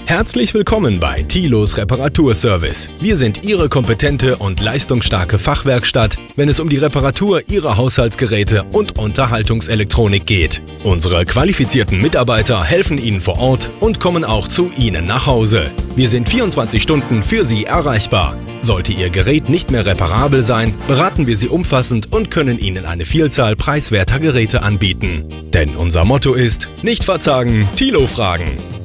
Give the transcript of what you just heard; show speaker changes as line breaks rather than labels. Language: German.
Herzlich willkommen bei Tilos Reparaturservice. Wir sind Ihre kompetente und leistungsstarke Fachwerkstatt, wenn es um die Reparatur Ihrer Haushaltsgeräte und Unterhaltungselektronik geht. Unsere qualifizierten Mitarbeiter helfen Ihnen vor Ort und kommen auch zu Ihnen nach Hause. Wir sind 24 Stunden für Sie erreichbar. Sollte Ihr Gerät nicht mehr reparabel sein, beraten wir Sie umfassend und können Ihnen eine Vielzahl preiswerter Geräte anbieten. Denn unser Motto ist: nicht verzagen, Tilo fragen.